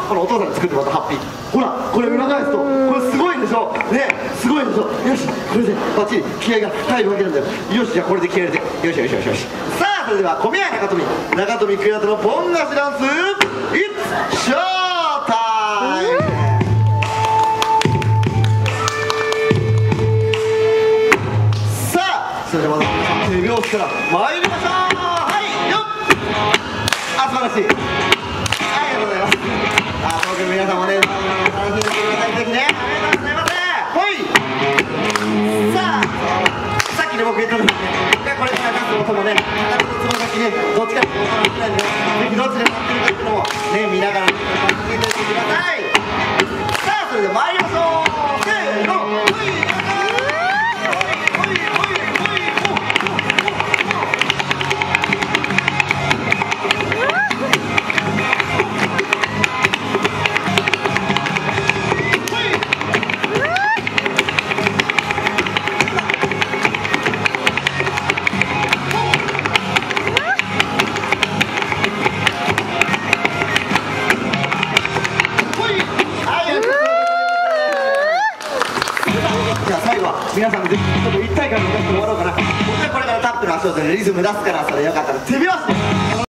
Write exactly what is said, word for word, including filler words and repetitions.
このお父さんに作ってもらったハッピー、ほらこれ裏返すとこれすごいでしょね、すごいでしょ。よしこれでバッチリ気合が入るわけなんだよ。よしじゃあこれで気合入れて、よしよしよしよし。さあそれでは小宮中富中富クリアトのポン菓子ダンス It's Show Time。さあそれではまず手拍子から参りましょう。はいよっ、あ素晴らしい、ありがとうございます。あ東京の皆さんもね楽しんでください。ぜひねありがとうございます。ほいさあさっきで僕言ったのにね、これからダンスの音もね片手とつま先ねどっちかって音が好きなんでね、ぜひどっちで鳴ってるかっていうのもね見ながら見ていてください。さあそれでは参りましょう。せーのほい皆さんぜひちょっと一体感を出してもらおうかな。僕はこれからタップの足音でリズム出すから、それよかったら手拍子で